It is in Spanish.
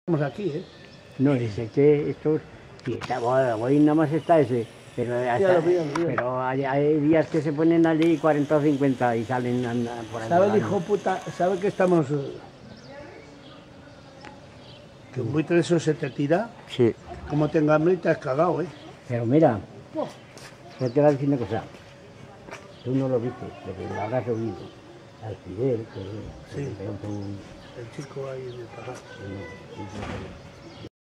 Estamos aquí, ¿eh? No, dice que estos, sí, hoy nada más está ese, pero, lo vi. pero hay días que se ponen allí 40 o 50 y salen por ahí. ¿Sabe el hijo puta? ¿Sabe que estamos... que un buitre eso se te tira? Sí. Como tenga hambre y te has cagado, ¿eh? Pero mira, yo te voy a decir una cosa. Tú no lo viste, pero lo habrás oído. Al Fidel, que Sí. le pegó El chico ahí en el pajar.